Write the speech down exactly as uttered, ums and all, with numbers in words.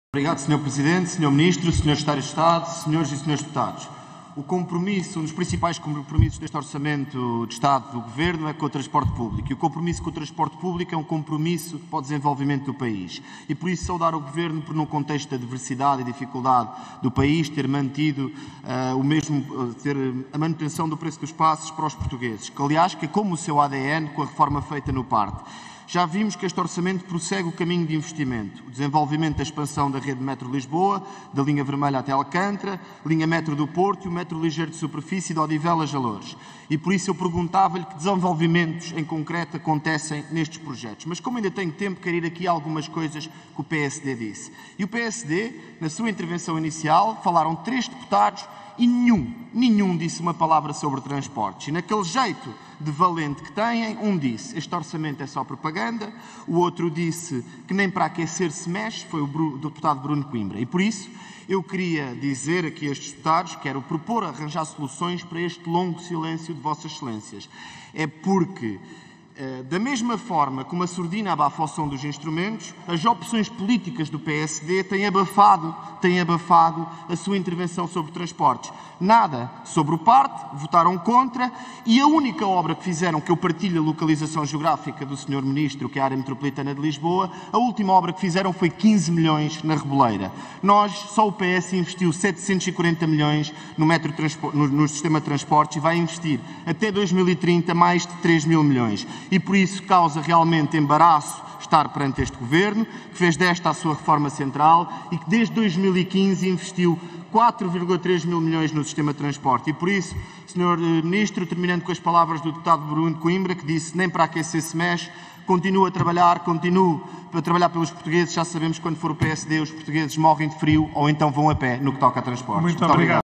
Obrigado, senhor Presidente, senhor Ministro, senhor Secretário de Estado, senhores e senhores deputados. O compromisso, um dos principais compromissos deste Orçamento de Estado do Governo é com o transporte público. E o compromisso com o transporte público é um compromisso para o desenvolvimento do país. E por isso saudar o Governo por, num contexto da diversidade e dificuldade do país, ter mantido uh, o mesmo, uh, ter a manutenção do preço dos passos para os portugueses. Que, aliás, que é como o seu A D N com a reforma feita no P A R T. Já vimos que este orçamento prossegue o caminho de investimento, o desenvolvimento da expansão da rede Metro Lisboa, da linha vermelha até Alcântara, linha Metro do Porto e o Metro ligeiro de superfície de Odivelas a Loures. E por isso eu perguntava-lhe que desenvolvimentos em concreto acontecem nestes projetos. Mas como ainda tenho tempo, quero ir aqui a algumas coisas que o P S D disse. E o P S D, na sua intervenção inicial, falaram três deputados e nenhum, nenhum disse uma palavra sobre transportes. E naquele jeito de valente que têm, um disse, este orçamento é só propaganda, o outro disse que nem para aquecer se mexe, foi o deputado Bruno Coimbra. E por isso eu queria dizer aqui a estes deputados, quero propor arranjar soluções para este longo silêncio de Vossas Excelências. É porque, da mesma forma como a surdina abafa o som dos instrumentos, as opções políticas do P S D têm abafado, têm abafado a sua intervenção sobre transportes. Nada sobre o P A R T, votaram contra, e a única obra que fizeram, que eu partilho a localização geográfica do senhor Ministro, que é a área metropolitana de Lisboa, a última obra que fizeram foi quinze milhões na Reboleira. Nós, só o P S investiu setecentos e quarenta milhões no, metro, no, no sistema de transportes e vai investir até dois mil e trinta mais de três mil milhões. E por isso causa realmente embaraço estar perante este Governo, que fez desta a sua reforma central e que desde dois mil e quinze investiu quatro vírgula três mil milhões no sistema de transporte. E por isso, senhor Ministro, terminando com as palavras do deputado Bruno Coimbra, que disse nem para aquecer se mexe, continuo a trabalhar, continuo a trabalhar pelos portugueses. Já sabemos que quando for o P S D os portugueses morrem de frio ou então vão a pé no que toca a transportes. Muito, Muito obrigado. obrigado.